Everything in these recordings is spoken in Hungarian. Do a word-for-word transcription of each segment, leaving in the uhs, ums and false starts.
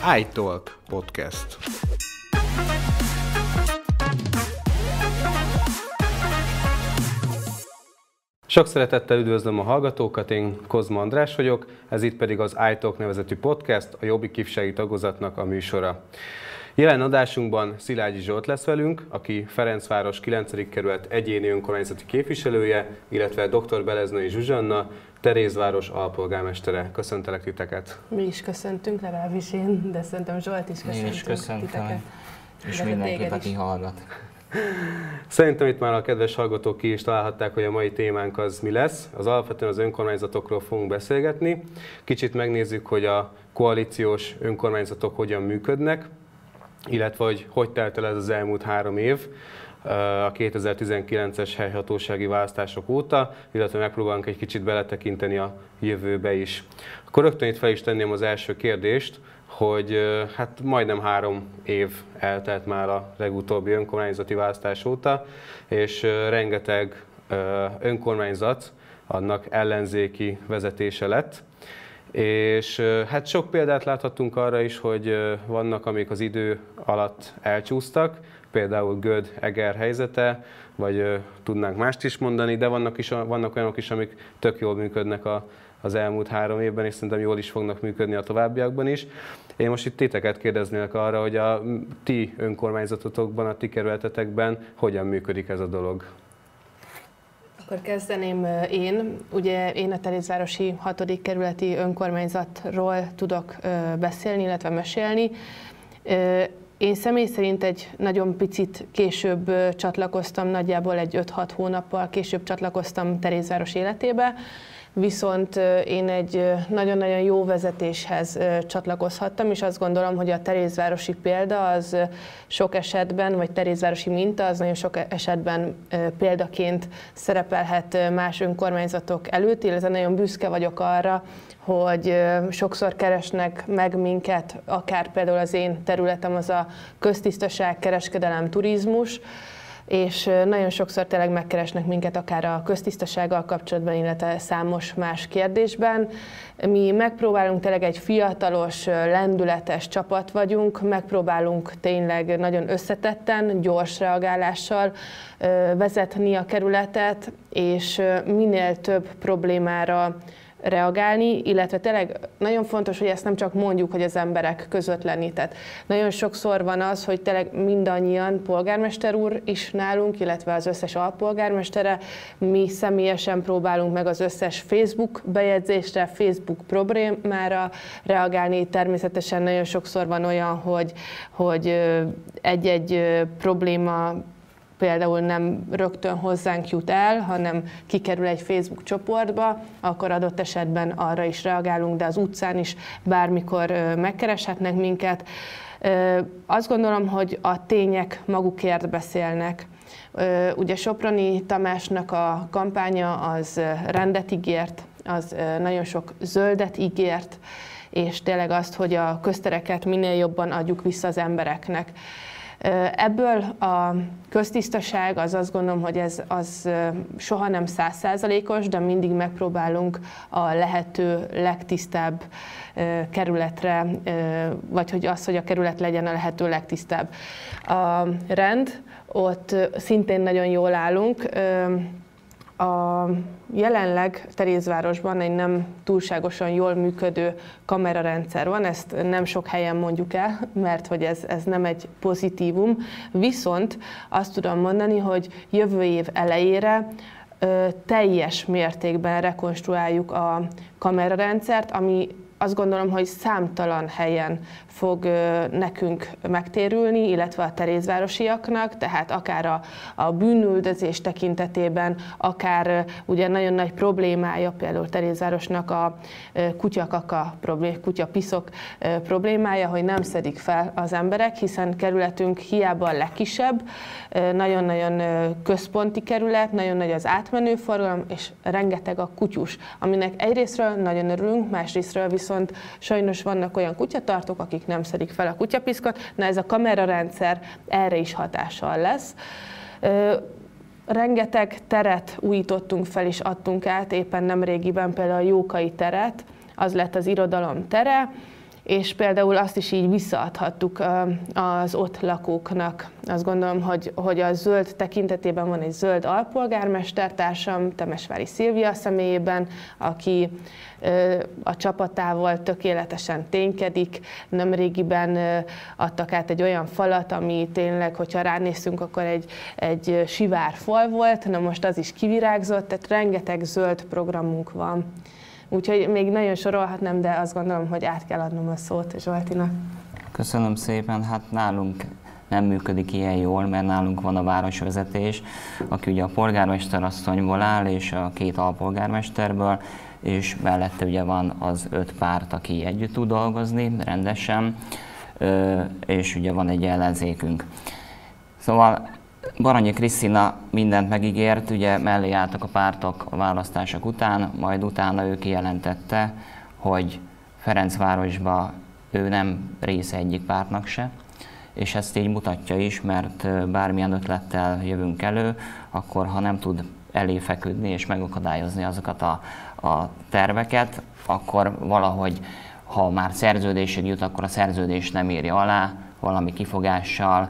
iTalk Podcast. Sok szeretettel üdvözlöm a hallgatókat, én Kozma András vagyok, ez itt pedig az iTalk nevezetű podcast, a Jobbik ifjúsági tagozatnak a műsora. Jelen adásunkban Szilágyi Zsolt lesz velünk, aki Ferencváros kilencedik kerület egyéni önkormányzati képviselője, illetve dr. Beleznai Zsuzsanna, Terézváros alpolgármestere. Köszöntelek titeket! Mi is köszöntünk, legalábbis én, de szerintem Zsolt is köszöntünk. Én is köszöntöm, titeket. És mindenkit, aki hallgat. Szerintem itt már a kedves hallgatók ki is találhatták, hogy a mai témánk az mi lesz. Az alapvetően az önkormányzatokról fogunk beszélgetni. Kicsit megnézzük, hogy a koalíciós önkormányzatok hogyan működnek, illetve hogy hogy telt el ez az elmúlt három év a kétezer-tizenkilences helyhatósági választások óta, illetve megpróbálunk egy kicsit beletekinteni a jövőbe is. Akkor rögtön itt fel is tenném az első kérdést, hogy hát majdnem három év eltelt már a legutóbbi önkormányzati választás óta, és rengeteg önkormányzat annak ellenzéki vezetése lett. És hát sok példát láthattunk arra is, hogy vannak, amik az idő alatt elcsúsztak, például Göd, Eger helyzete, vagy tudnánk mást is mondani, de vannak, is, vannak olyanok is, amik tök jól működnek a, az elmúlt három évben, és szerintem jól is fognak működni a továbbiakban is. Én most itt titeket kérdeznélek arra, hogy a ti önkormányzatotokban, a ti kerületetekben hogyan működik ez a dolog. Akkor kezdeném én. Ugye én a Terézvárosi hatodik kerületi önkormányzatról tudok beszélni, illetve mesélni. Én személy szerint egy nagyon picit később csatlakoztam, nagyjából egy öt-hat hónappal később csatlakoztam Terézváros életébe, viszont én egy nagyon-nagyon jó vezetéshez csatlakozhattam, és azt gondolom, hogy a terézvárosi példa az sok esetben, vagy terézvárosi minta az nagyon sok esetben példaként szerepelhet más önkormányzatok előtt, illetve nagyon büszke vagyok arra, hogy sokszor keresnek meg minket, akár például az én területem az a köztisztaság, kereskedelem, turizmus, és nagyon sokszor tényleg megkeresnek minket akár a köztisztasággal kapcsolatban, illetve számos más kérdésben. Mi megpróbálunk tényleg egy fiatalos, lendületes csapat vagyunk, megpróbálunk tényleg nagyon összetetten, gyors reagálással vezetni a kerületet, és minél több problémára reagálni, illetve tényleg nagyon fontos, hogy ezt nem csak mondjuk, hogy az emberek között lenni. Tehát nagyon sokszor van az, hogy tényleg mindannyian, polgármester úr is nálunk, illetve az összes alpolgármestere, mi személyesen próbálunk meg az összes Facebook bejegyzésre, Facebook problémára reagálni. Természetesen nagyon sokszor van olyan, hogy, hogy egy-egy probléma például nem rögtön hozzánk jut el, hanem kikerül egy Facebook csoportba, akkor adott esetben arra is reagálunk, de az utcán is bármikor megkereshetnek minket. Azt gondolom, hogy a tények magukért beszélnek. Ugye Soproni Tamásnak a kampánya az rendet ígért, az nagyon sok zöldet ígért, és tényleg azt, hogy a köztereket minél jobban adjuk vissza az embereknek. Ebből a köztisztaság, az azt gondolom, hogy ez az soha nem száz százalékos, de mindig megpróbálunk a lehető legtisztább kerületre, vagy hogy az, hogy a kerület legyen a lehető legtisztább. A rend, ott szintén nagyon jól állunk. A jelenleg Terézvárosban egy nem túlságosan jól működő kamerarendszer van, ezt nem sok helyen mondjuk el, mert hogy ez, ez nem egy pozitívum, viszont azt tudom mondani, hogy jövő év elejére ö, teljes mértékben rekonstruáljuk a kamerarendszert, ami azt gondolom, hogy számtalan helyen fog nekünk megtérülni, illetve a terézvárosiaknak, tehát akár a, a bűnüldözés tekintetében, akár ugye nagyon nagy problémája például Terézvárosnak a kutyakaka, kutyapiszok problémája, hogy nem szedik fel az emberek, hiszen kerületünk hiába a legkisebb, nagyon-nagyon központi kerület, nagyon nagy az átmenő forgalom, és rengeteg a kutyus, aminek egyrésztről nagyon örülünk, másrésztről viszont sajnos vannak olyan kutyatartók, akik nem szedik fel a kutyapiszkot, na ez a kamerarendszer erre is hatással lesz. Rengeteg teret újítottunk fel és adtunk át, éppen nemrégiben például a Jókai teret, az lett az irodalom tere, és például azt is így visszaadhattuk az ott lakóknak. Azt gondolom, hogy, hogy a zöld tekintetében van egy zöld alpolgármestertársam, Temesvári Szilvia személyében, aki a csapatával tökéletesen ténykedik. Nemrégiben adtak át egy olyan falat, ami tényleg, hogyha ránézünk, akkor egy, egy sivár fal volt, na most az is kivirágzott, tehát rengeteg zöld programunk van. Úgyhogy még nagyon sorolhatnám, de azt gondolom, hogy át kell adnom a szót Zsoltinak. Köszönöm szépen. Hát nálunk nem működik ilyen jól, mert nálunk van a városvezetés, aki ugye a polgármester asszonyból áll, és a két alpolgármesterből, és mellette ugye van az öt párt, aki együtt tud dolgozni rendesen, és ugye van egy ellenzékünk. Szóval Baranyi Krisztina mindent megígért, ugye mellé álltak a pártok a választások után, majd utána ő kijelentette, hogy Ferencvárosba ő nem része egyik pártnak se, és ezt így mutatja is, mert bármilyen ötlettel jövünk elő, akkor ha nem tud elé feküdni és megakadályozni azokat a, a terveket, akkor valahogy, ha már szerződésig jut, akkor a szerződést nem írja alá, valami kifogással.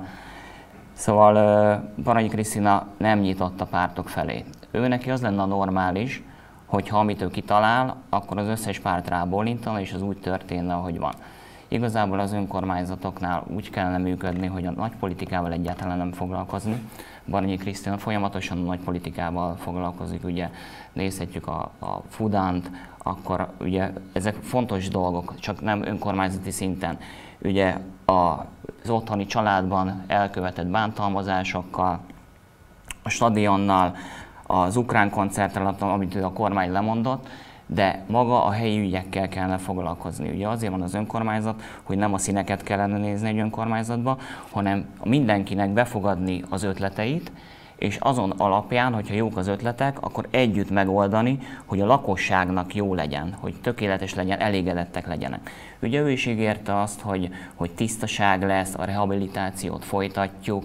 Szóval Baranyi Krisztina nem nyitott a pártok felé. Ő neki az lenne a normális, hogyha amit ő kitalál, akkor az összes párt rábólintana, és az úgy történne, ahogy van. Igazából az önkormányzatoknál úgy kellene működni, hogy a nagy politikával egyáltalán nem foglalkozni. Baranyi Krisztina folyamatosan a nagy politikával foglalkozik, ugye nézhetjük a, a Fudánt, akkor ugye ezek fontos dolgok, csak nem önkormányzati szinten. Ugye az otthoni családban elkövetett bántalmazásokkal, a stadionnal, az ukrán koncerttel, amit a kormány lemondott, de maga a helyi ügyekkel kellene foglalkozni. Ugye azért van az önkormányzat, hogy nem a színeket kellene nézni egy önkormányzatba, hanem mindenkinek befogadni az ötleteit, és azon alapján, hogyha jók az ötletek, akkor együtt megoldani, hogy a lakosságnak jó legyen, hogy tökéletes legyen, elégedettek legyenek. Ugye ő is ígérte azt, hogy, hogy tisztaság lesz, a rehabilitációt folytatjuk,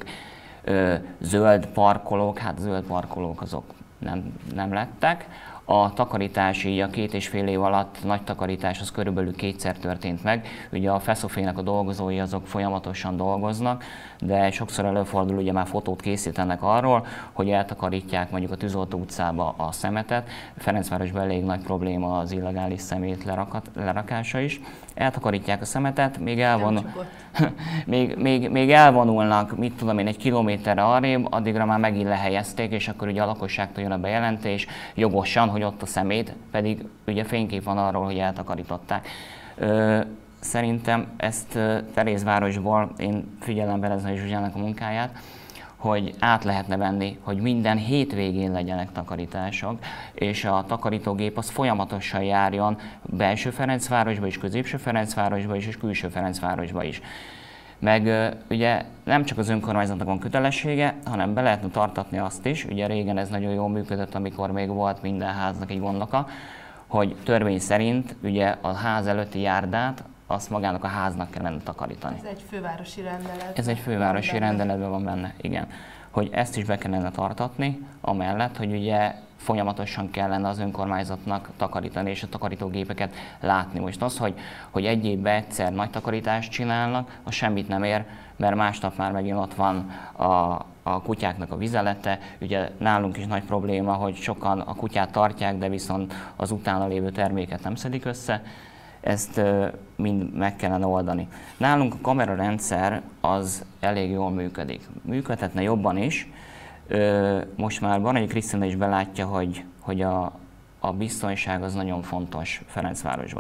zöld parkolók, hát zöld parkolók azok nem, nem lettek. A takarítási, a két és fél év alatt nagy takarítás az körülbelül kétszer történt meg. Ugye a Feszofének a dolgozói azok folyamatosan dolgoznak, de sokszor előfordul, ugye már fotót készítenek arról, hogy eltakarítják mondjuk a Tűzoltó utcába a szemetet. Ferencvárosban elég nagy probléma az illegális szemét lerakat, lerakása is. Eltakarítják a szemetet, még, elvonul... még, még, még elvonulnak, mit tudom én, egy kilométerre arrébb, addigra már megint lehelyezték, és akkor ugye a lakosságtól jön a bejelentés, jogosan, hogy ott a szemét, pedig ugye fénykép van arról, hogy eltakarították. Ö, szerintem ezt Terézvárosból, én figyelembe Bereznai Zsuzsának a munkáját, hogy át lehetne venni, hogy minden hétvégén legyenek takarítások, és a takarítógép az folyamatosan járjon belső Ferencvárosba is, középső Ferencvárosba is, és külső Ferencvárosba is. Meg ugye nem csak az önkormányzatnak van kötelessége, hanem be lehetne tartatni azt is, ugye régen ez nagyon jól működött, amikor még volt minden háznak egy gondnoka, hogy törvény szerint ugye a ház előtti járdát azt magának a háznak kellene takarítani. Ez egy fővárosi rendelet. Ez egy fővárosi rendeletben van benne, igen. Hogy ezt is be kellene tartatni, amellett, hogy ugye folyamatosan kellene az önkormányzatnak takarítani és a takarítógépeket látni. Most az, hogy, hogy egy évben egyszer nagy takarítást csinálnak, az semmit nem ér, mert másnap már megint ott van a, a kutyáknak a vizelete. Ugye nálunk is nagy probléma, hogy sokan a kutyát tartják, de viszont az utána lévő terméket nem szedik össze. Ezt mind meg kellene oldani. Nálunk a kamerarendszer az elég jól működik. Működhetne jobban is. Most már Baranyi Krisztina is belátja, hogy, hogy a, a biztonság az nagyon fontos Ferencvárosban.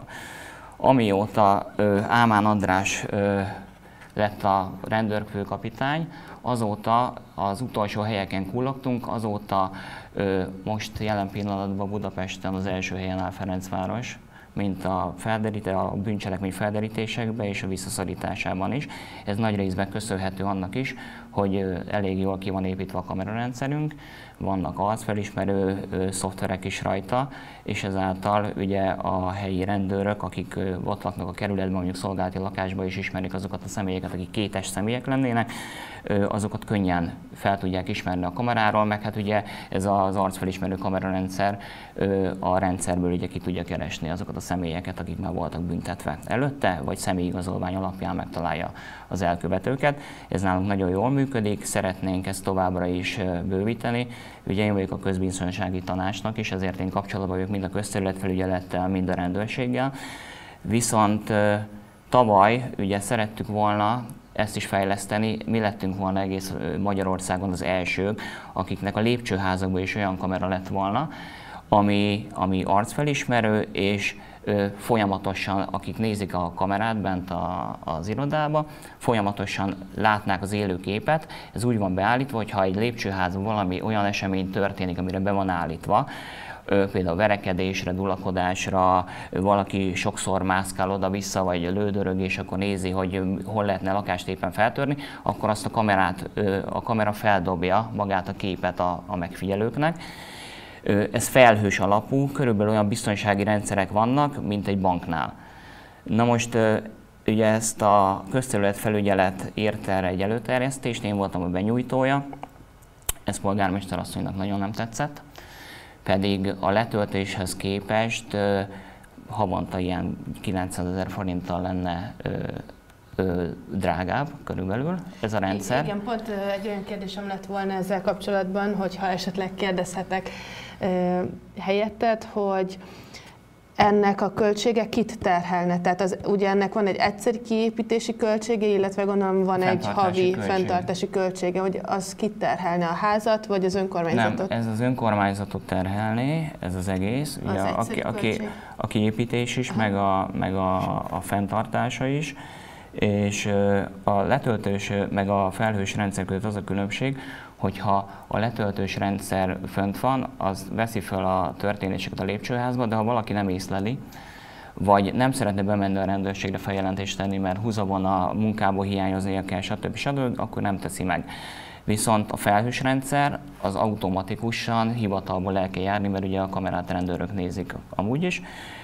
Amióta Ámán András lett a rendőrfőkapitány, azóta az utolsó helyeken kullogtunk, azóta most jelen pillanatban Budapesten az első helyen áll Ferencváros, mint a, a bűncselekmény felderítésekben és a visszaszorításában is. Ez nagy részben köszönhető annak is, hogy elég jól ki van építve a kamerarendszerünk, vannak arcfelismerő szoftverek is rajta, és ezáltal ugye a helyi rendőrök, akik ott laknak a kerületben, mondjuk szolgálati lakásban is ismerik azokat a személyeket, akik kétes személyek lennének, azokat könnyen fel tudják ismerni a kameráról, meg hát ugye ez az arcfelismerő kamerarendszer a rendszerből ugye ki tudja keresni azokat a személyeket, akik már voltak büntetve előtte, vagy személyigazolvány alapján megtalálja az elkövetőket. Ez nálunk nagyon jól működik, szeretnénk ezt továbbra is bővíteni. Ugye én vagyok a közbiztonsági tanácsnak is, ezért én kapcsolatban vagyok mind a közterületfelügyelettel, mind a rendőrséggel. Viszont tavaly ugye szerettük volna ezt is fejleszteni, mi lettünk volna egész Magyarországon az elsők, akiknek a lépcsőházakban is olyan kamera lett volna, ami, ami arcfelismerő, és ö, folyamatosan, akik nézik a kamerát bent a, az irodába, folyamatosan látnák az élő képet. Ez úgy van beállítva, hogy ha egy lépcsőházban valami olyan esemény történik, amire be van állítva, ö, például verekedésre, dulakodásra, valaki sokszor mászkál oda-vissza, vagy lődörög, és akkor nézi, hogy hol lehetne lakást éppen feltörni, akkor azt a kamerát, ö, a kamera feldobja magát a képet a, a megfigyelőknek. Ez felhős alapú, körülbelül olyan biztonsági rendszerek vannak, mint egy banknál. Na most ugye ezt a közterületfelügyelet írta erre egy előterjesztést, én voltam a benyújtója, ez polgármester asszonynak nagyon nem tetszett, pedig a letöltéshez képest havonta ilyen kilencszázezer forinttal lenne drágább körülbelül ez a rendszer. Igen, pont egy olyan kérdésem lett volna ezzel kapcsolatban, hogyha esetleg kérdezhetek helyetted, hogy ennek a költsége kit terhelne? Tehát az, ugye ennek van egy egyszeri kiépítési költsége, illetve gondolom van egy havi költsége. fenntartási költsége, hogy az kit terhelne, a házat vagy az önkormányzatot? Nem, ez az önkormányzatot terhelné, ez az egész. Ugye az a, a, a kiépítés is, Aha. meg, a, meg a, a fenntartása is. És a letöltős meg a felhős rendszer között az a különbség, hogyha a letöltős rendszer fönt van, az veszi fel a történéseket a lépcsőházba, de ha valaki nem észleli, vagy nem szeretne bemenni a rendőrségre feljelentést tenni, mert húzavon a munkából hiányoznia kell, stb. stb., akkor nem teszi meg. Viszont a felhős rendszer az automatikusan hivatalból el kell járni, mert ugye a kamerát rendőrök nézik amúgy is.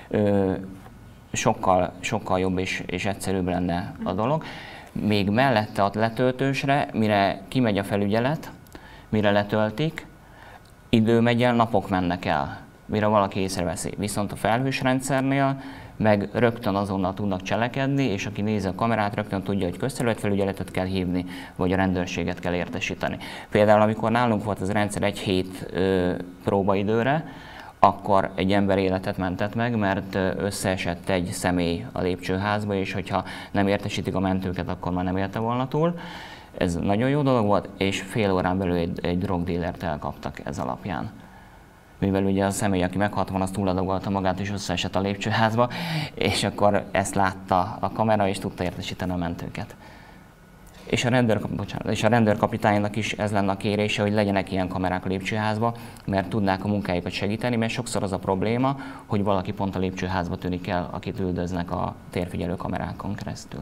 Sokkal, sokkal jobb és, és egyszerűbb lenne a dolog. Még mellette a letöltősre, mire kimegy a felügyelet, mire letöltik, idő megy el, napok mennek el, mire valaki észreveszi. Viszont a felhős rendszernél meg rögtön azonnal tudnak cselekedni, és aki nézi a kamerát, rögtön tudja, hogy közterületfelügyeletet kell hívni, vagy a rendőrséget kell értesíteni. Például amikor nálunk volt az a rendszer egy hét ö, próbaidőre, akkor egy ember életet mentett meg, mert összeesett egy személy a lépcsőházba, és hogyha nem értesítik a mentőket, akkor már nem élte volna túl. Ez nagyon jó dolog volt, és fél órán belül egy, egy drogdílert elkaptak ez alapján. Mivel ugye a személy, aki meghalt volna, az túladagolta magát, és összeesett a lépcsőházba, és akkor ezt látta a kamera, és tudta értesíteni a mentőket. És a, rendőr, bocsánat, és a rendőrkapitánynak is ez lenne a kérése, hogy legyenek ilyen kamerák a lépcsőházba, mert tudnák a munkájukat segíteni, mert sokszor az a probléma, hogy valaki pont a lépcsőházba tűnik el, akit üldöznek a térfigyelő kamerákon keresztül.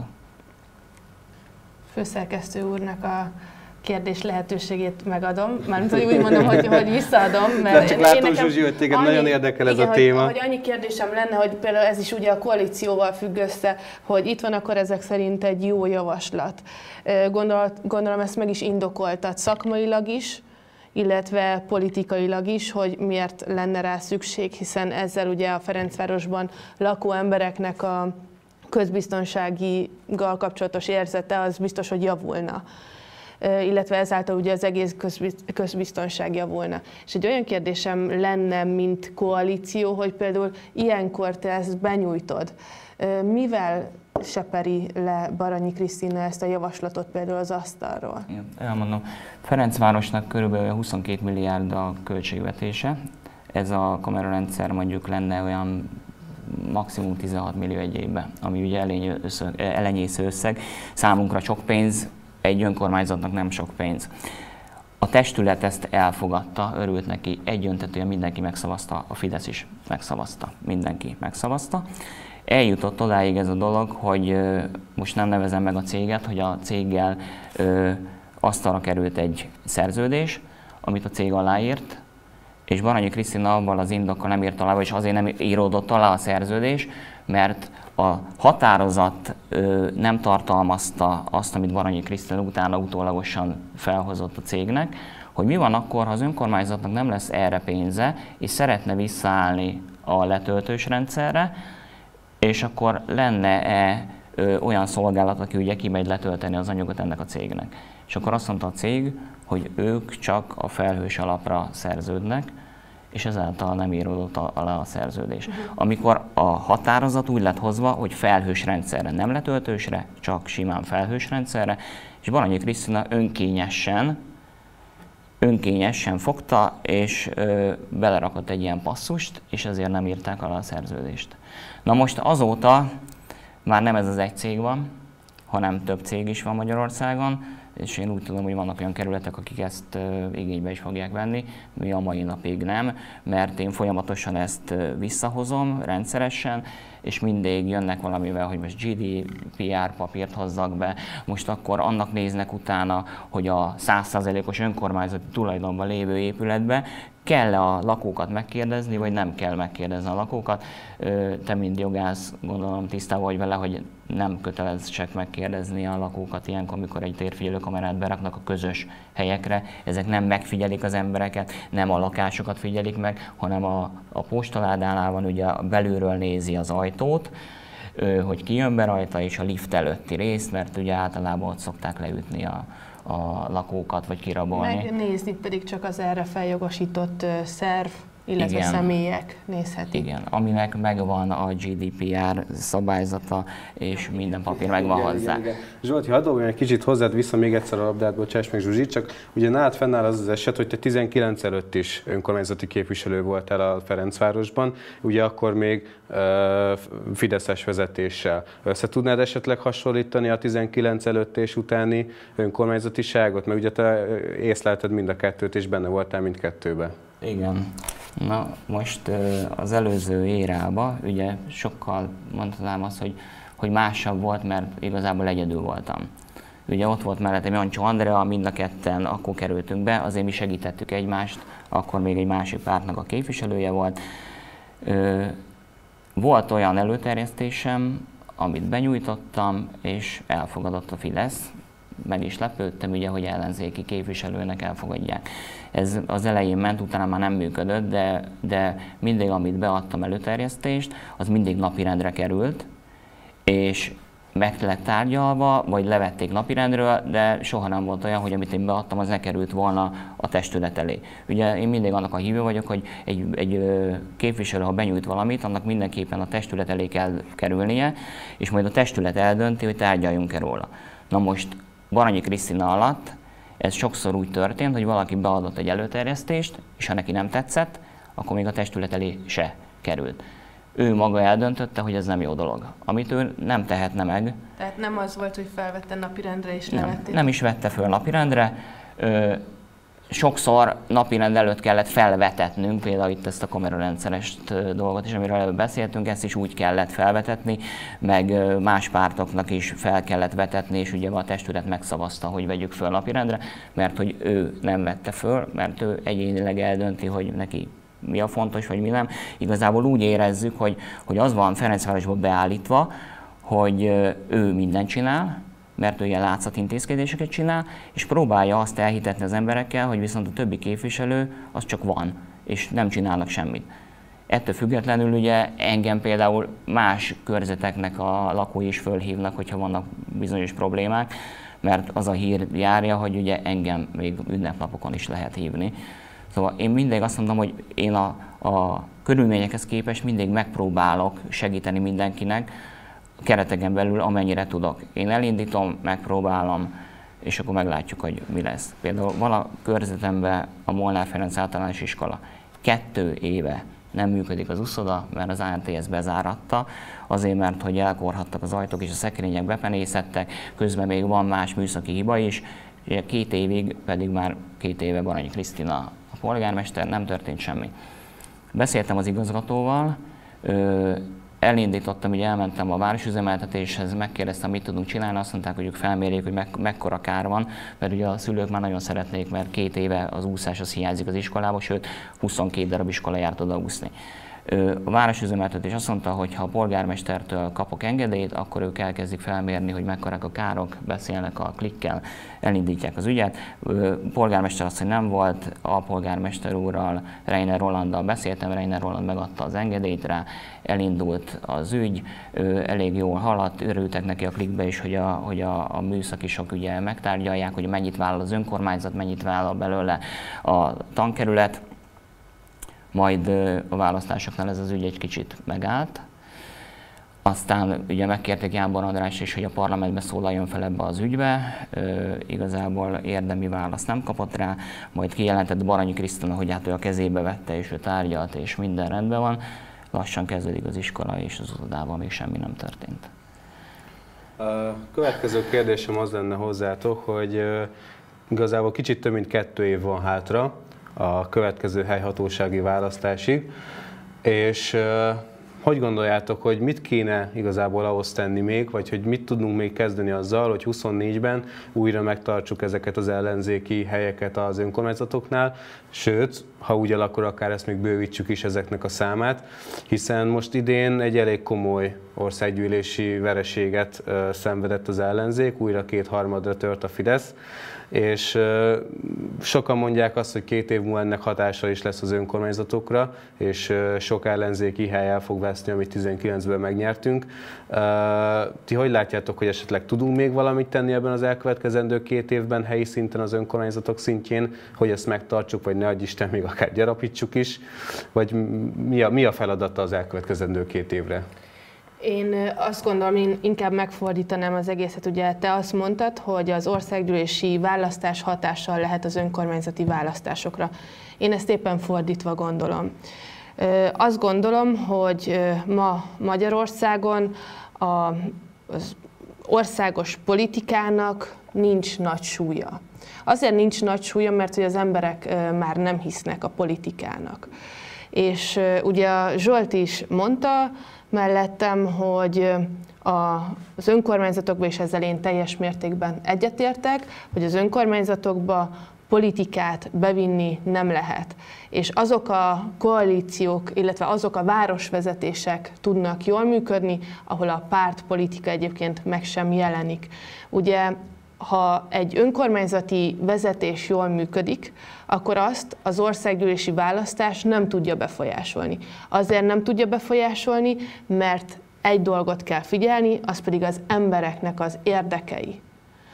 Főszerkesztő úrnak a kérdés lehetőségét megadom, mármint hogy úgy mondom, hogy, hogy visszaadom. Mert de csak látom, Zsuzsi, hogy téged annyi, nagyon érdekel ez igen, a téma. Hogy, hogy annyi kérdésem lenne, hogy például ez is ugye a koalícióval függ össze, hogy itt van akkor ezek szerint egy jó javaslat. Gondol, gondolom ezt meg is indokoltad szakmailag is, illetve politikailag is, hogy miért lenne rá szükség, hiszen ezzel ugye a Ferencvárosban lakó embereknek a közbiztonsággal kapcsolatos érzete az biztos, hogy javulna. Illetve ezáltal ugye az egész közbiztonság javulna. És egy olyan kérdésem lenne, mint koalíció, hogy például ilyenkor te ezt benyújtod. Mivel seperi le Baranyi Krisztina ezt a javaslatot például az asztalról? Igen, elmondom. Ferencvárosnak körülbelül huszonkét milliárd a költségvetése. Ez a kamerarendszer mondjuk lenne olyan maximum tizenhat millió egy évben, ami ugye elenyésző összeg. Számunkra sok pénz, egy önkormányzatnak nem sok pénz. A testület ezt elfogadta, örült neki, egyöntetően mindenki megszavazta, a Fidesz is megszavazta, mindenki megszavazta. Eljutott odáig ez a dolog, hogy most nem nevezem meg a céget, hogy a céggel asztalra került egy szerződés, amit a cég aláírt, és Baranyi Krisztina abban az indokkal nem írt alá, és azért nem íródott alá a szerződés, mert a határozat ö, nem tartalmazta azt, amit Baranyi Krisztina utána utólagosan felhozott a cégnek, hogy mi van akkor, ha az önkormányzatnak nem lesz erre pénze, és szeretne visszaállni a letöltős rendszerre, és akkor lenne-e ö, olyan szolgálat, aki ugye kimegy letölteni az anyagot ennek a cégnek. És akkor azt mondta a cég, hogy ők csak a felhős alapra szerződnek, és ezáltal nem íródott alá a szerződés. Uh-huh. Amikor a határozat úgy lett hozva, hogy felhős rendszerre, nem letöltősre, csak simán felhős rendszerre, és Baranyi Krisztina önkényesen, önkényesen fogta, és ö, belerakott egy ilyen passzust, és ezért nem írták alá a szerződést. Na most azóta már nem ez az egy cég van, hanem több cég is van Magyarországon, és én úgy tudom, hogy vannak olyan kerületek, akik ezt uh, igénybe is fogják venni, mi a mai napig nem, mert én folyamatosan ezt uh, visszahozom rendszeresen, és mindig jönnek valamivel, hogy most G D P R papírt hozzak be, most akkor annak néznek utána, hogy a száz százalékos önkormányzati tulajdonban lévő épületbe kell a lakókat megkérdezni, vagy nem kell megkérdezni a lakókat. Te, mint jogász, gondolom tisztában vagy vele, hogy nem kötelezsek megkérdezni a lakókat ilyenkor, amikor egy térfigyelőkamerát beraknak a közös helyekre. Ezek nem megfigyelik az embereket, nem a lakásokat figyelik meg, hanem a, a postaládánál van, ugye belülről nézi az ajtót, hogy ki jön be rajta, és a lift előtti részt, mert ugye általában ott szokták leütni a a lakókat, vagy kirabolni. Megnézni pedig csak az erre feljogosított szerv, illetve igen. személyek nézhetik. Igen, aminek megvan a G D P R szabályzata, és minden papír megvan igen, hozzá. Igen, igen. Zsolti, hadd dobjam egy kicsit hozzád vissza még egyszer a labdát, bocsáss meg Zsuzsi, csak ugye nálad fennáll az az eset, hogy te tizenkilenc előtt is önkormányzati képviselő voltál a Ferencvárosban, ugye akkor még uh, fideszes vezetéssel. Össze tudnád esetleg hasonlítani a tizenkilenc előtt és utáni önkormányzatiságot? Mert ugye te észlelted mind a kettőt, és benne voltál mindkettőben. Igen. Na most az előző érában ugye sokkal mondhatnám azt, hogy, hogy másabb volt, mert igazából egyedül voltam. Ugye ott volt mellettem Jancsó Andrea, mind a ketten akkor kerültünk be, azért mi segítettük egymást, akkor még egy másik pártnak a képviselője volt. Volt olyan előterjesztésem, amit benyújtottam, és elfogadott a Fidesz. Meg is lepődtem, ugye, hogy ellenzéki képviselőnek elfogadják. Ez az elején ment, utána már nem működött, de, de mindig, amit beadtam előterjesztést, az mindig napirendre került, és meg lett tárgyalva, vagy levették napirendről, de soha nem volt olyan, hogy amit én beadtam, az ne került volna a testület elé. Ugye én mindig annak a hívő vagyok, hogy egy, egy képviselő, ha benyújt valamit, annak mindenképpen a testület elé kell kerülnie, és majd a testület eldönti, hogy tárgyaljunk-e róla. Na most Baranyi Krisztina alatt ez sokszor úgy történt, hogy valaki beadott egy előterjesztést, és ha neki nem tetszett, akkor még a testület elé se került. Ő maga eldöntötte, hogy ez nem jó dolog, amit ő nem tehetne meg. Tehát nem az volt, hogy felvette napirendre és nem, levették? Nem is vette föl napirendre. Ö, sokszor napirend előtt kellett felvetetnünk, például itt ezt a kamerarendszeres dolgot is, amiről előbb beszéltünk, ezt is úgy kellett felvetetni, meg más pártoknak is fel kellett vetetni, és ugye a testület megszavazta, hogy vegyük föl napirendre, mert hogy ő nem vette föl, mert ő egyénileg eldönti, hogy neki mi a fontos, vagy mi nem. Igazából úgy érezzük, hogy, hogy az van Ferencvárosban beállítva, hogy ő mindent csinál, mert ő ilyen látszatintézkedéseket csinál, és próbálja azt elhitetni az emberekkel, hogy viszont a többi képviselő az csak van, és nem csinálnak semmit. Ettől függetlenül ugye engem például más körzeteknek a lakói is fölhívnak, hogyha vannak bizonyos problémák, mert az a hír járja, hogy ugye engem még ünnepnapokon is lehet hívni. Szóval én mindig azt mondom, hogy én a, a körülményekhez képest mindig megpróbálok segíteni mindenkinek, kereteken belül, amennyire tudok. Én elindítom, megpróbálom, és akkor meglátjuk, hogy mi lesz. Például van a körzetemben a Molnár Ferenc általános iskola. Kettő éve nem működik az uszoda, mert az á en té ezt bezáratta, azért, mert hogy elkorhattak az ajtók és a szekrények bepenészettek, közben még van más műszaki hiba is, két évig pedig már két éve Baranyi Krisztina a polgármester, nem történt semmi. Beszéltem az igazgatóval, elindítottam, ugye elmentem a városüzemeltetéshez, megkérdeztem, mit tudunk csinálni, azt mondták, hogy ők felmérjék, hogy meg, mekkora kár van, mert ugye a szülők már nagyon szeretnék, mert két éve az úszás az hiányzik az iskolába, sőt huszonkét darab iskola járt oda úszni. A városüzemeltetés azt mondta, hogy ha a polgármestertől kapok engedélyt, akkor ők elkezdik felmérni, hogy mekkorák a károk, beszélnek a klikkel, elindítják az ügyet. A polgármester azt, hogy nem volt, a polgármester úrral, Reiner Rolanddal beszéltem, Reiner Roland megadta az engedélyt rá, elindult az ügy, elég jól haladt, örültek neki a klikbe is, hogy a, hogy a, a műszakisok ugye megtárgyalják, hogy mennyit vállal az önkormányzat, mennyit vállal belőle a tankerület. Majd a választásoknál ez az ügy egy kicsit megállt. Aztán ugye megkérték Jánbor András is, hogy a parlamentbe szólaljon fel ebbe az ügybe. E, igazából érdemi választ nem kapott rá, majd kijelentett Baranyi Krisztina, hogy hát ő a kezébe vette és ő tárgyalt és minden rendben van. Lassan kezdődik az iskola és az óvodában még semmi nem történt. A következő kérdésem az lenne hozzátok, hogy igazából kicsit több mint kettő év van hátra a következő helyhatósági választásig, és uh, hogy gondoljátok, hogy mit kéne igazából ahhoz tenni még, vagy hogy mit tudunk még kezdeni azzal, hogy huszonnégyben újra megtartsuk ezeket az ellenzéki helyeket az önkormányzatoknál, sőt, ha úgy alakul, akár ezt még bővítsük is ezeknek a számát, hiszen most idén egy elég komoly országgyűlési vereséget uh, szenvedett az ellenzék, újra kétharmadra tört a Fidesz, és uh, sokan mondják azt, hogy két év múlva ennek hatása is lesz az önkormányzatokra, és uh, sok ellenzéki hely el fog veszni, amit tizenkilencben megnyertünk. Uh, ti hogy látjátok, hogy esetleg tudunk még valamit tenni ebben az elkövetkezendő két évben helyi szinten az önkormányzatok szintjén, hogy ezt megtartsuk, vagy ne adj Isten, még akár gyarapítsuk is, vagy mi a, mi a feladata az elkövetkezendő két évre? Én azt gondolom, én inkább megfordítanám az egészet. Ugye te azt mondtad, hogy az országgyűlési választás hatással lehet az önkormányzati választásokra. Én ezt éppen fordítva gondolom. Azt gondolom, hogy ma Magyarországon az országos politikának nincs nagy súlya. Azért nincs nagy súlya, mert hogy az emberek már nem hisznek a politikának. És ugye a Zsolt is mondta mellettem, hogy az önkormányzatokban, és ezzel én teljes mértékben egyetértek, hogy az önkormányzatokba politikát bevinni nem lehet. És azok a koalíciók, illetve azok a városvezetések tudnak jól működni, ahol a pártpolitika egyébként meg sem jelenik. Ugye, ha egy önkormányzati vezetés jól működik, akkor azt az országgyűlési választás nem tudja befolyásolni. Azért nem tudja befolyásolni, mert egy dolgot kell figyelni, az pedig az embereknek az érdekei.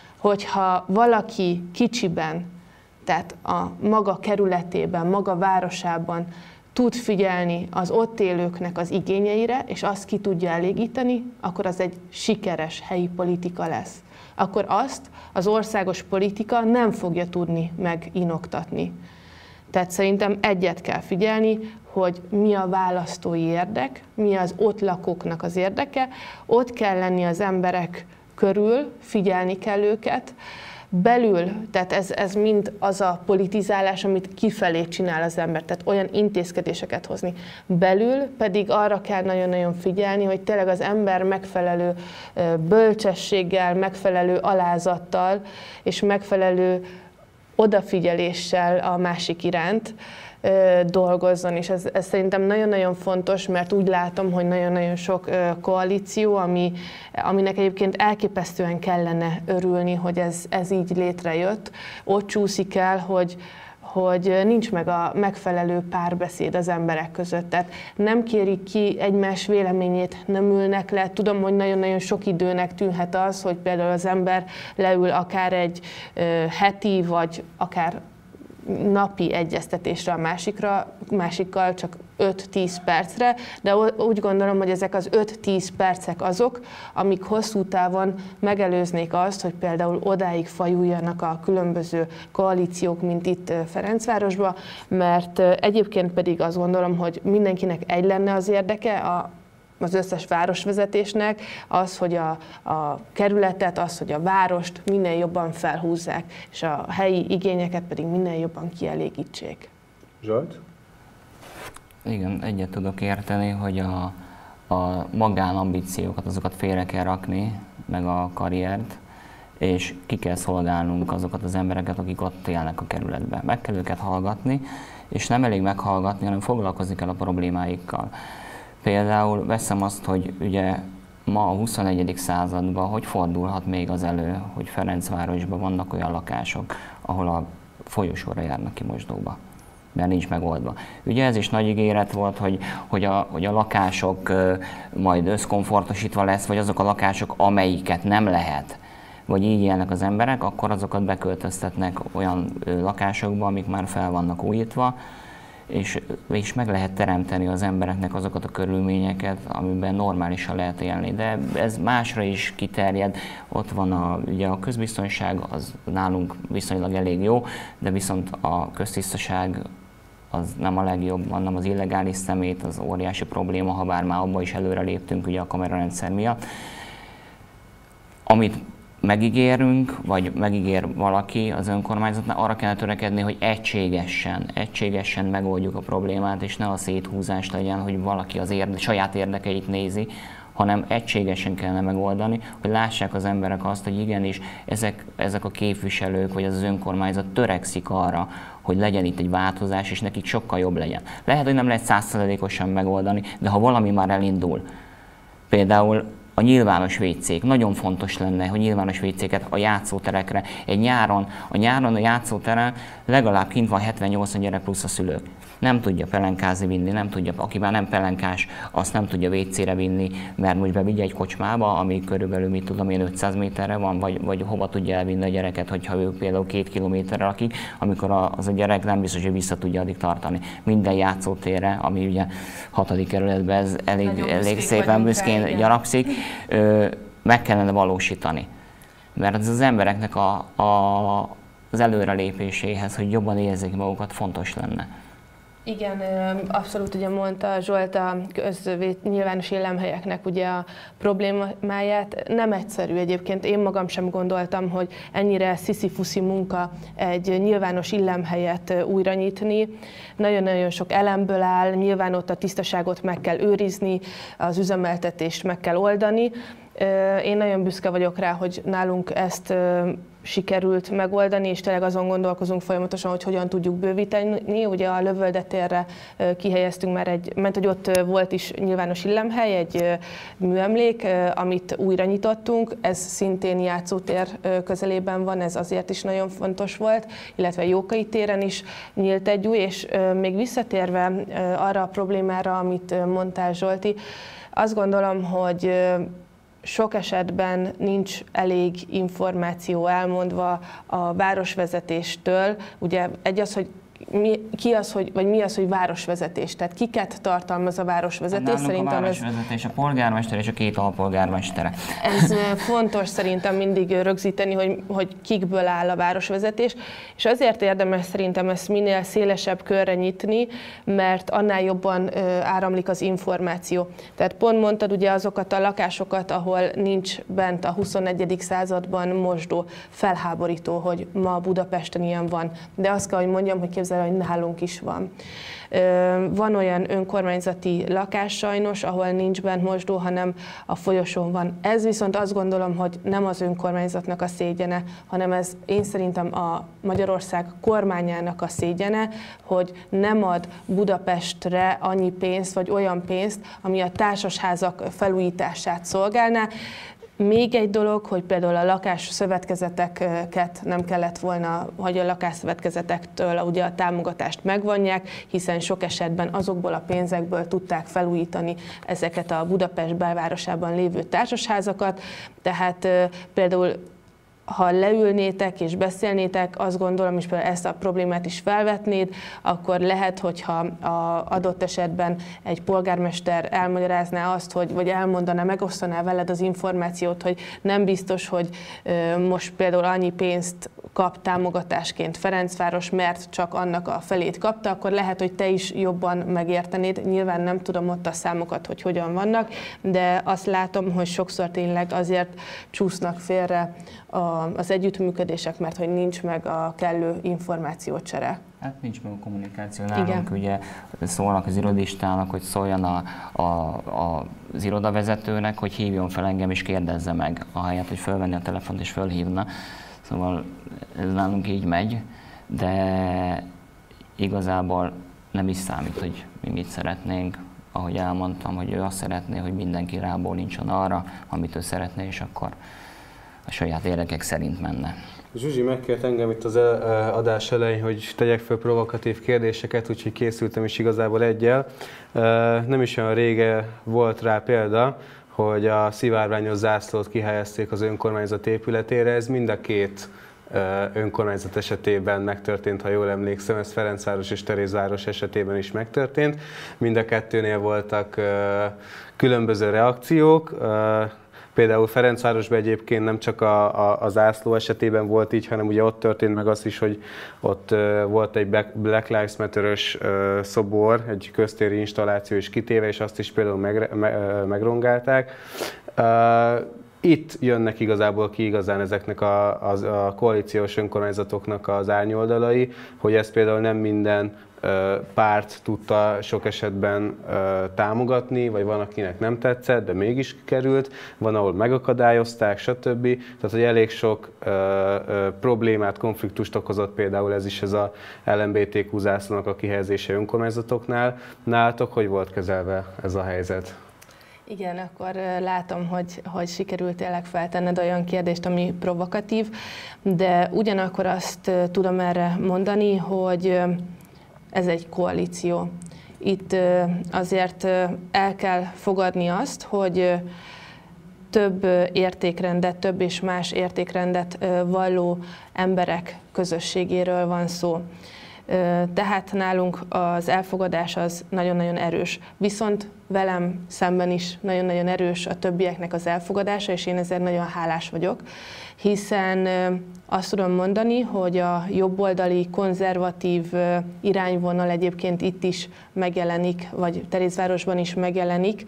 Hogyha valaki kicsiben, tehát a maga kerületében, maga városában tud figyelni az ott élőknek az igényeire, és azt ki tudja elégíteni, akkor az egy sikeres helyi politika lesz. Akkor azt az országos politika nem fogja tudni meginoktatni. Tehát szerintem egyet kell figyelni, hogy mi a választói érdek, mi az ott lakóknak az érdeke, ott kell lenni az emberek körül, figyelni kell őket, belül, tehát ez, ez mind az a politizálás, amit kifelé csinál az ember, tehát olyan intézkedéseket hozni. Belül pedig arra kell nagyon-nagyon figyelni, hogy tényleg az ember megfelelő bölcsességgel, megfelelő alázattal és megfelelő odafigyeléssel a másik iránt dolgozzon, és ez, ez szerintem nagyon-nagyon fontos, mert úgy látom, hogy nagyon-nagyon sok koalíció, ami, aminek egyébként elképesztően kellene örülni, hogy ez, ez így létrejött, ott csúszik el, hogy, hogy nincs meg a megfelelő párbeszéd az emberek között. Tehát nem kérik ki egymás véleményét, nem ülnek le. Tudom, hogy nagyon-nagyon sok időnek tűnhet az, hogy például az ember leül akár egy heti, vagy akár napi egyeztetésre a másikra, másikkal csak öt-tíz percre, de úgy gondolom, hogy ezek az öt-tíz percek azok, amik hosszú távon megelőznék azt, hogy például odáig fajuljanak a különböző koalíciók, mint itt Ferencvárosban, mert egyébként pedig azt gondolom, hogy mindenkinek egy lenne az érdeke, a az összes városvezetésnek az, hogy a, a kerületet, az, hogy a várost minél jobban felhúzzák, és a helyi igényeket pedig minél jobban kielégítsék. Zsolt? Igen, egyet tudok érteni, hogy a, a magánambíciókat, azokat félre kell rakni, meg a karriert, és ki kell szolgálnunk azokat az embereket, akik ott élnek a kerületben. Meg kell őket hallgatni, és nem elég meghallgatni, hanem foglalkozni kell a problémáikkal. Például veszem azt, hogy ugye ma a huszonegyedik században hogy fordulhat még az elő, hogy Ferencvárosban vannak olyan lakások, ahol a folyosóra járnak ki mosdóba, mert nincs megoldva. Ugye ez is nagy ígéret volt, hogy, hogy, a, hogy a lakások majd összkomfortosítva lesz, vagy azok a lakások, amelyiket nem lehet, vagy így élnek az emberek, akkor azokat beköltöztetnek olyan lakásokba, amik már fel vannak újítva, és, és meg lehet teremteni az embereknek azokat a körülményeket, amiben normálisan lehet élni. De ez másra is kiterjed. Ott van a, ugye a közbiztonság, az nálunk viszonylag elég jó, de viszont a köztisztaság az nem a legjobb, hanem az illegális szemét, az óriási probléma, ha bár már abba is előre léptünk ugye a kamerarendszer miatt. Amit megígérünk, vagy megígér valaki az önkormányzatnál, arra kell törekedni, hogy egységesen, egységesen megoldjuk a problémát, és ne a széthúzás legyen, hogy valaki az érde, saját érdekeit nézi, hanem egységesen kellene megoldani, hogy lássák az emberek azt, hogy igenis ezek, ezek a képviselők, vagy az, az önkormányzat törekszik arra, hogy legyen itt egy változás, és nekik sokkal jobb legyen. Lehet, hogy nem lehet száz százalékosan megoldani, de ha valami már elindul, például a nyilvános vécék. Nagyon fontos lenne, hogy nyilvános vécéket a játszóterekre. Egy nyáron, a nyáron a játszóteren legalább kint van hetven-nyolcvan gyerek plusz a szülők. Nem tudja pelenkázni vinni, nem tudja, aki már nem pelenkás, azt nem tudja vécére vinni, mert most bevigye egy kocsmába, ami körülbelül, mit tudom én, ötszáz méterre van, vagy, vagy hova tudja elvinni a gyereket, hogyha ő például két kilométerre lakik, amikor az a gyerek nem biztos, hogy vissza tudja addig tartani. Minden játszótérre, ami ugye hatodik kerületben ez elég, elég szépen büszkén gyarapszik, meg kellene valósítani. Mert ez az embereknek a, a, az előrelépéséhez, hogy jobban érzik magukat, fontos lenne. Igen, abszolút ugye mondta Zsolt a közvét, nyilvános élemhelyeknek ugye a problémáját. Nem egyszerű egyébként, én magam sem gondoltam, hogy ennyire sziszifuszi munka egy nyilvános illemhelyet újra nyitni. Nagyon-nagyon sok elemből áll, nyilván ott a tisztaságot meg kell őrizni, az üzemeltetést meg kell oldani. Én nagyon büszke vagyok rá, hogy nálunk ezt sikerült megoldani, és tényleg azon gondolkozunk folyamatosan, hogy hogyan tudjuk bővíteni. Ugye a Lövöldetérre kihelyeztünk már egy, mert hogy ott volt is nyilvános illemhely, egy műemlék, amit újra nyitottunk. Ez szintén játszótér közelében van, ez azért is nagyon fontos volt, illetve Jókai téren is nyílt egy új, és még visszatérve arra a problémára, amit mondtál, Zsolti, azt gondolom, hogy sok esetben nincs elég információ elmondva a városvezetéstől. Ugye egy az, hogy mi, ki az, hogy, vagy mi az, hogy városvezetés? Tehát kiket tartalmaz a városvezetés? Nálunk szerintem a városvezetés, ez, a polgármester és a két alpolgármestere. Ez fontos szerintem mindig rögzíteni, hogy, hogy kikből áll a városvezetés, és azért érdemes szerintem ezt minél szélesebb körre nyitni, mert annál jobban áramlik az információ. Tehát pont mondtad ugye azokat a lakásokat, ahol nincs bent a huszonegyedik században mosdó, felháborító, hogy ma Budapesten ilyen van. De azt kell, hogy mondjam, hogy képzelj, hogy nálunk is van. Van olyan önkormányzati lakás sajnos, ahol nincs bent mosdó, hanem a folyosón van. Ez viszont azt gondolom, hogy nem az önkormányzatnak a szégyene, hanem ez én szerintem a Magyarország kormányának a szégyene, hogy nem ad Budapestre annyi pénzt, vagy olyan pénzt, ami a társasházak felújítását szolgálná. Még egy dolog, hogy például a lakásszövetkezeteket nem kellett volna, hogy a lakásszövetkezetektől ugye a támogatást megvonják, hiszen sok esetben azokból a pénzekből tudták felújítani ezeket a Budapest belvárosában lévő társasházakat. Tehát például ha leülnétek és beszélnétek, azt gondolom, és például ezt a problémát is felvetnéd, akkor lehet, hogyha a adott esetben egy polgármester elmagyarázná azt, hogy, vagy elmondaná, megosztaná veled az információt, hogy nem biztos, hogy most például annyi pénzt kap támogatásként Ferencváros, mert csak annak a felét kapta, akkor lehet, hogy te is jobban megértenéd. Nyilván nem tudom ott a számokat, hogy hogyan vannak, de azt látom, hogy sokszor tényleg azért csúsznak félre az együttműködések, mert hogy nincs meg a kellő információcsere. Hát nincs meg a kommunikáció nálunk, ugye szólnak az irodistának, hogy szóljon a, a, a, az irodavezetőnek, hogy hívjon fel engem és kérdezze meg, ahelyett, hogy fölvenni a telefont és fölhívna. Szóval ez nálunk így megy, de igazából nem is számít, hogy mi mit szeretnénk. Ahogy elmondtam, hogy ő azt szeretné, hogy mindenki rábólincson arra, amit ő szeretné, és akkor a saját érdekek szerint menne. Zsuzsi megkért engem itt az adás elején, hogy tegyek fel provokatív kérdéseket, úgyhogy készültem is igazából egyel. Nem is olyan rége volt rá példa, hogy a szivárványos zászlót kihelyezték az önkormányzat épületére. Ez mind a két önkormányzat esetében megtörtént, ha jól emlékszem, ez Ferencváros és Terézváros esetében is megtörtént. Mind a kettőnél voltak különböző reakciók. Például Ferencvárosban egyébként nem csak a, a, a zászló esetében volt így, hanem ugye ott történt meg az is, hogy ott uh, volt egy Black Lives Matter-ös uh, szobor, egy köztéri installáció is kitéve, és azt is például meg, me, uh, megrongálták. Uh, Itt jönnek igazából ki igazán ezeknek a, a, a koalíciós önkormányzatoknak az árnyoldalai, hogy ezt például nem minden párt tudta sok esetben támogatni, vagy van, akinek nem tetszett, de mégis került, van, ahol megakadályozták, stb. Tehát, hogy elég sok problémát, konfliktust okozott például ez is ez a el em bé té kú zászlónak a kihelyezése önkormányzatoknál. Nálatok hogy volt kezelve ez a helyzet? Igen, akkor látom, hogy, hogy sikerült tényleg feltenned olyan kérdést, ami provokatív, de ugyanakkor azt tudom erre mondani, hogy ez egy koalíció. Itt azért el kell fogadni azt, hogy több értékrendet, több és más értékrendet valló emberek közösségéről van szó. Tehát nálunk az elfogadás az nagyon-nagyon erős. Viszont velem szemben is nagyon-nagyon erős a többieknek az elfogadása, és én ezért nagyon hálás vagyok, hiszen azt tudom mondani, hogy a jobboldali, konzervatív irányvonal egyébként itt is megjelenik, vagy Terézvárosban is megjelenik,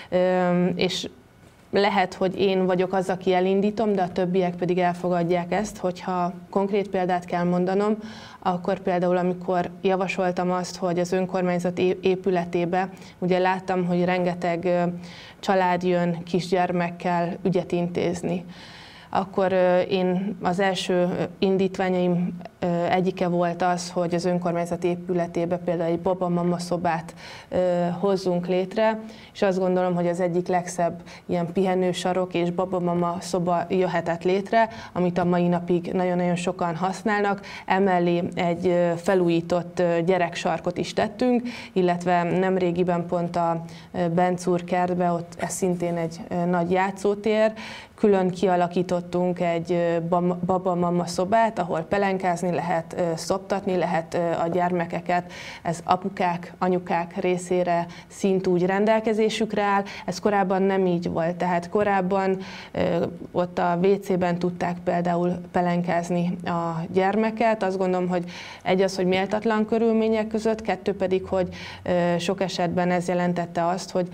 és lehet, hogy én vagyok az, aki elindítom, de a többiek pedig elfogadják ezt, hogyha konkrét példát kell mondanom, akkor például amikor javasoltam azt, hogy az önkormányzat épületébe, ugye láttam, hogy rengeteg család jön kisgyermekkel ügyet intézni. Akkor én az első indítványaim egyike volt az, hogy az önkormányzat épületébe például egy baba-mama szobát hozzunk létre, és azt gondolom, hogy az egyik legszebb ilyen pihenősarok és baba-mama szoba jöhetett létre, amit a mai napig nagyon-nagyon sokan használnak. Emellé egy felújított gyereksarkot is tettünk, illetve nemrégiben pont a Bencúr kertbe, ott ez szintén egy nagy játszótér, külön kialakítottunk egy baba-mama szobát, ahol pelenkázni lehet, szoptatni lehet a gyermekeket. Ez apukák, anyukák részére szintúgy rendelkezésükre áll. Ez korábban nem így volt, tehát korábban ott a vé cében tudták például pelenkázni a gyermeket. Azt gondolom, hogy egy az, hogy méltatlan körülmények között, kettő pedig, hogy sok esetben ez jelentette azt, hogy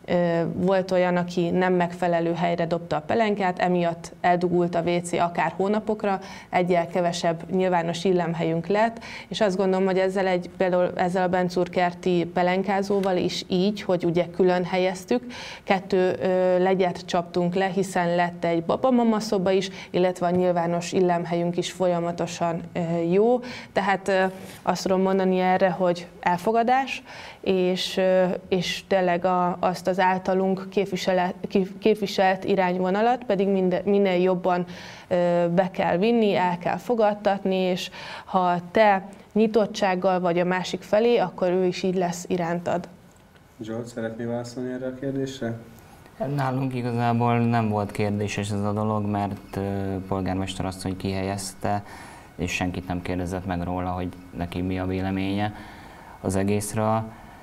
volt olyan, aki nem megfelelő helyre dobta a pelenkát, emiatt eldugult a vé cé akár hónapokra, egyel kevesebb nyilvános illemhelyünk lett, és azt gondolom, hogy ezzel, egy, például ezzel a Bencúr kerti pelenkázóval is így, hogy ugye külön helyeztük, kettő legyet csaptunk le, hiszen lett egy baba-mama szoba is, illetve a nyilvános illemhelyünk is folyamatosan jó, tehát azt tudom mondani erre, hogy elfogadás, és, és tényleg a, azt az általunk képviselt irányvonalat pedig minden, minél jobban be kell vinni, el kell fogadtatni, és ha te nyitottsággal vagy a másik felé, akkor ő is így lesz irántad. Zsolt, szeretnél válaszolni erre a kérdésre? Nálunk igazából nem volt kérdéses ez a dolog, mert polgármester asszony kihelyezte, és senkit nem kérdezett meg róla, hogy neki mi a véleménye az egészről.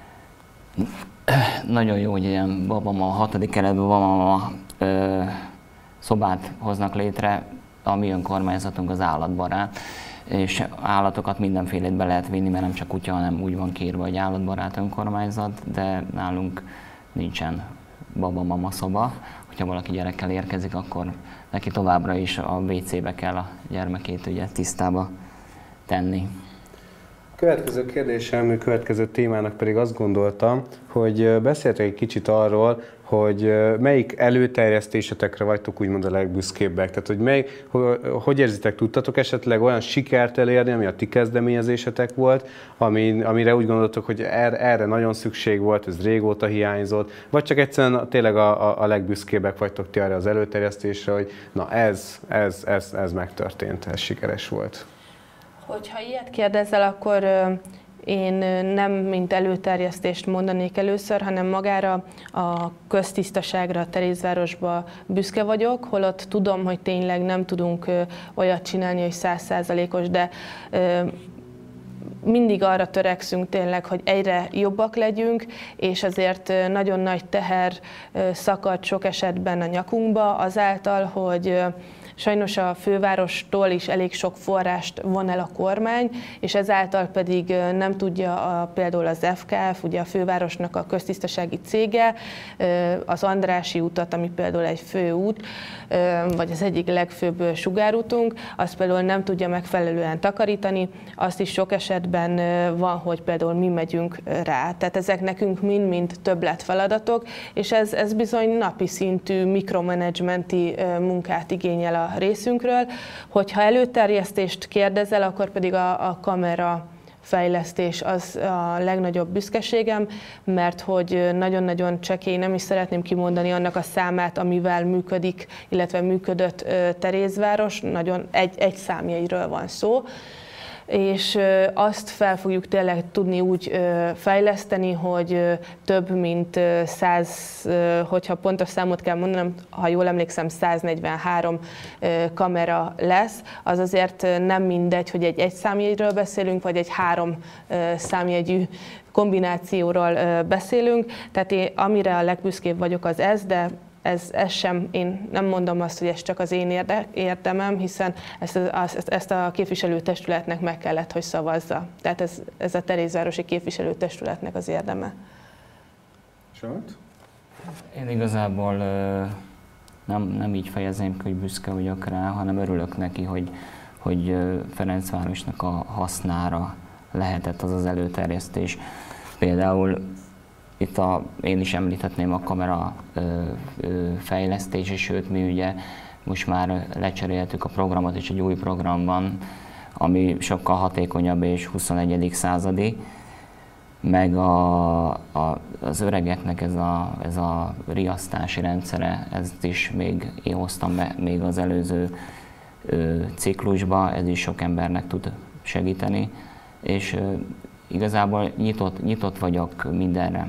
Nagyon jó, hogy ilyen babama, a hatodik keretben babama ö, szobát hoznak létre, a mi önkormányzatunk az állatbarát, és állatokat mindenfélét be lehet vinni, mert nem csak kutya, hanem úgy van kiírva, hogy állatbarát önkormányzat, de nálunk nincsen baba-mama szoba. Hogyha valaki gyerekkel érkezik, akkor neki továbbra is a vé cébe kell a gyermekét ugye tisztába tenni. Következő kérdésem, következő témának pedig azt gondoltam, hogy beszéltek egy kicsit arról, hogy melyik előterjesztésetekre vagytok úgymond a legbüszkébbek. Tehát, hogy, mely, hogy érzitek, tudtatok esetleg olyan sikert elérni, ami a ti kezdeményezésetek volt, ami, amire úgy gondoltok, hogy erre, erre nagyon szükség volt, ez régóta hiányzott, vagy csak egyszerűen tényleg a, a, a legbüszkébbek vagytok ti arra az előterjesztésre, hogy na ez, ez, ez, ez megtörtént, ez sikeres volt. Hogyha ilyet kérdezel, akkor én nem mint előterjesztést mondanék először, hanem magára a köztisztaságra, a Terézvárosba büszke vagyok, holott tudom, hogy tényleg nem tudunk olyat csinálni, hogy száz százalékos, de mindig arra törekszünk tényleg, hogy egyre jobbak legyünk, és azért nagyon nagy teher szakad sok esetben a nyakunkba azáltal, hogy sajnos a fővárostól is elég sok forrást von el a kormány, és ezáltal pedig nem tudja a, például az ef ká ef, ugye a fővárosnak a köztisztasági cége, az Andrássy utat, ami például egy főút, vagy az egyik legfőbb sugárútunk, azt például nem tudja megfelelően takarítani, azt is sok esetben van, hogy például mi megyünk rá. Tehát ezek nekünk mind-mind többletfeladatok, és ez, ez bizony napi szintű mikromanagementi munkát igényel a részünkről. Hogyha előterjesztést kérdezel, akkor pedig a, a kamera fejlesztés az a legnagyobb büszkeségem, mert hogy nagyon-nagyon csekély, nem is szeretném kimondani annak a számát, amivel működik, illetve működött Terézváros, nagyon egy, egy számjegyről van szó, és azt fel fogjuk tényleg tudni úgy fejleszteni, hogy több mint száz, hogyha pontos számot kell mondanom, ha jól emlékszem, száznegyvenhárom kamera lesz. Az azért nem mindegy, hogy egy egy számjegyről beszélünk, vagy egy három számjegyű kombinációról beszélünk. Tehát én, amire a legbüszkébb vagyok, az ez, de Ez, ez sem, én nem mondom azt, hogy ez csak az én érde, érdemem, hiszen ezt, ezt, ezt a képviselőtestületnek meg kellett, hogy szavazza. Tehát ez, ez a Terézvárosi képviselőtestületnek az érdeme. Zsolt? Én igazából nem, nem így fejezném, hogy büszke vagyok rá, hanem örülök neki, hogy, hogy Ferencvárosnak a hasznára lehetett az az előterjesztés. Például itt a, én is említhetném a kamera ö, ö, fejlesztése, sőt mi ugye most már lecseréltük a programot és egy új programban, ami sokkal hatékonyabb és huszonegyedik századi, meg a, a, az öregeknek ez a, ez a riasztási rendszere, ezt is még én hoztam be még az előző ö, ciklusba, ez is sok embernek tud segíteni, és ö, igazából nyitott, nyitott vagyok mindenre,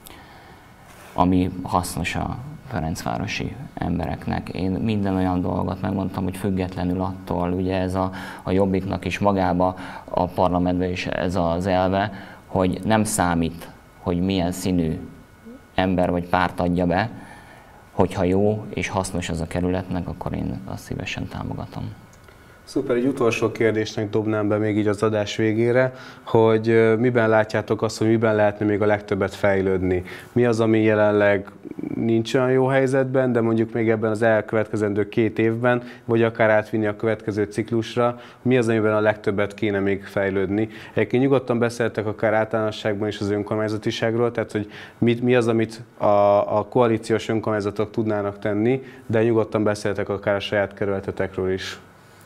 ami hasznos a ferencvárosi embereknek. Én minden olyan dolgot megmondtam, hogy függetlenül attól, ugye ez a, a Jobbiknak is magába, a parlamentben is ez az elve, hogy nem számít, hogy milyen színű ember vagy párt adja be, hogyha jó és hasznos az a kerületnek, akkor én azt szívesen támogatom. Szuper, egy utolsó kérdésnek dobnám be még így az adás végére, hogy miben látjátok azt, hogy miben lehetne még a legtöbbet fejlődni? Mi az, ami jelenleg nincs olyan jó helyzetben, de mondjuk még ebben az elkövetkezendő két évben, vagy akár átvinni a következő ciklusra, mi az, amiben a legtöbbet kéne még fejlődni? Egyébként nyugodtan beszéltek akár általánosságban is az önkormányzatiságról, tehát hogy mi, mi az, amit a, a koalíciós önkormányzatok tudnának tenni, de nyugodtan beszéltek akár a saját kerületetekről is.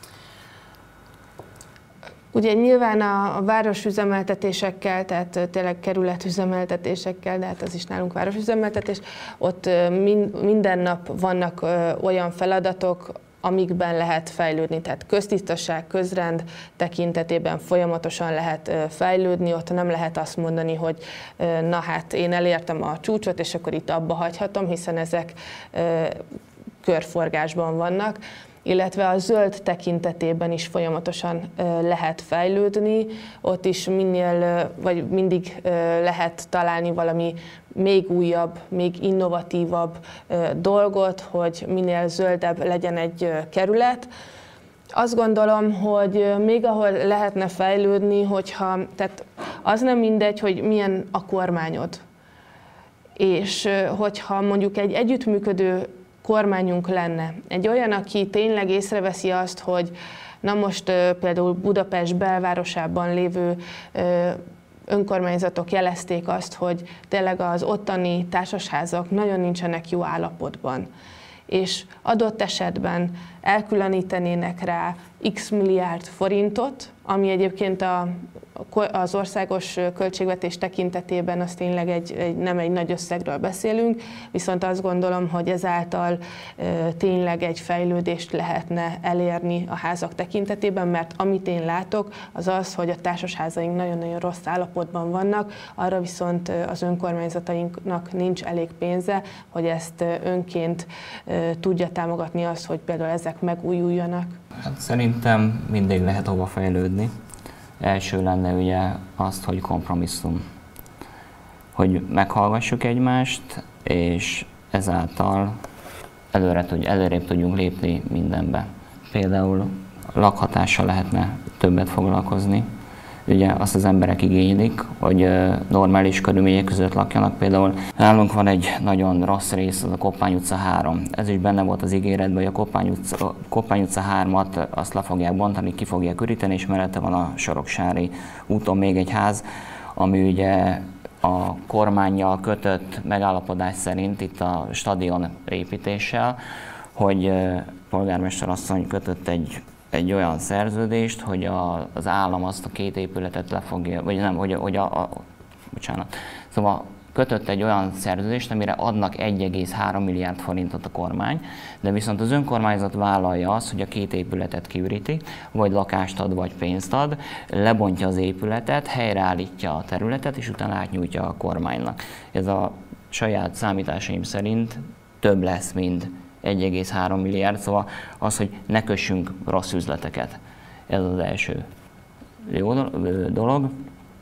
Ugye nyilván a, a városüzemeltetésekkel, tehát tényleg kerületüzemeltetésekkel, de hát az is nálunk városüzemeltetés, ott mind, minden nap vannak olyan feladatok, amikben lehet fejlődni, tehát köztisztaság, közrend tekintetében folyamatosan lehet fejlődni, ott nem lehet azt mondani, hogy na hát én elértem a csúcsot, és akkor itt abba hagyhatom, hiszen ezek körforgásban vannak, illetve a zöld tekintetében is folyamatosan lehet fejlődni, ott is minél, vagy mindig lehet találni valami még újabb, még innovatívabb dolgot, hogy minél zöldebb legyen egy kerület. Azt gondolom, hogy még ahol lehetne fejlődni, hogyha, tehát az nem mindegy, hogy milyen a kormányod. És hogyha mondjuk egy együttműködő kormányunk lenne. Egy olyan, aki tényleg észreveszi azt, hogy na most például Budapest belvárosában lévő önkormányzatok jelezték azt, hogy tényleg az ottani társasházak nagyon nincsenek jó állapotban, és adott esetben elkülönítenének rá x milliárd forintot, ami egyébként a, az országos költségvetés tekintetében az tényleg egy, egy, nem egy nagy összegről beszélünk, viszont azt gondolom, hogy ezáltal e, tényleg egy fejlődést lehetne elérni a házak tekintetében, mert amit én látok, az az, hogy a társasházaink nagyon-nagyon rossz állapotban vannak, arra viszont az önkormányzatainknak nincs elég pénze, hogy ezt önként e, tudja támogatni azt, hogy például ezek megújuljanak. Hát szerintem mindig lehet hova fejlődni. Első lenne ugye azt, hogy kompromisszum. Hogy meghallgassuk egymást, és ezáltal előre, előrébb tudjunk lépni mindenbe. Például lakhatással lehetne többet foglalkozni. Ugye azt az emberek igénylik, hogy normális körülmények között lakjanak. Például nálunk van egy nagyon rossz rész, az a Koppány utca három. Ez is benne volt az ígéretben, hogy a Koppány utca, Koppány utca hármat azt le fogják bontani, ki fogják üríteni, és mellette van a Soroksári úton még egy ház, ami ugye a kormánnyal kötött megállapodás szerint itt a stadion építéssel, hogy polgármester asszony kötött egy egy olyan szerződést, hogy a, az állam azt a két épületet le fogja, vagy nem, hogy, hogy a, a, bocsánat. Szóval kötött egy olyan szerződést, amire adnak egy egész három milliárd forintot a kormány, de viszont az önkormányzat vállalja azt, hogy a két épületet kiüríti, vagy lakást ad, vagy pénzt ad, lebontja az épületet, helyreállítja a területet, és utána átnyújtja a kormánynak. Ez a saját számításaim szerint több lesz, mint egy egész három milliárd, szóval az, hogy ne kössünk rossz üzleteket. Ez az első jó dolog.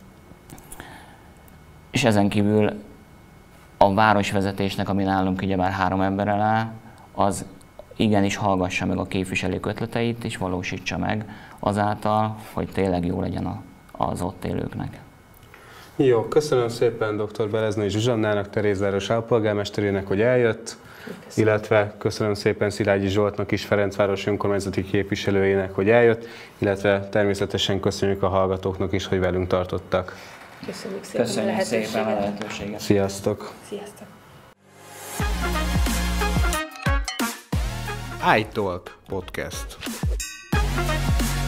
És ezen kívül a városvezetésnek, ami nálunk ugyebár három emberrel áll, az igenis hallgassa meg a képviselők ötleteit, és valósítsa meg azáltal, hogy tényleg jó legyen az ott élőknek. Jó, köszönöm szépen dr. Beleznai Zsuzsannának, Terézváros álpolgármesterének, hogy eljött. Köszönöm. Illetve köszönöm szépen Szilágyi Zsoltnak is, Ferencváros önkormányzati képviselőjének, hogy eljött, illetve természetesen köszönjük a hallgatóknak is, hogy velünk tartottak. Köszönjük szépen, köszönjük a lehetőséget. szépen a lehetőséget. Sziasztok! Sziasztok! iTalk Podcast.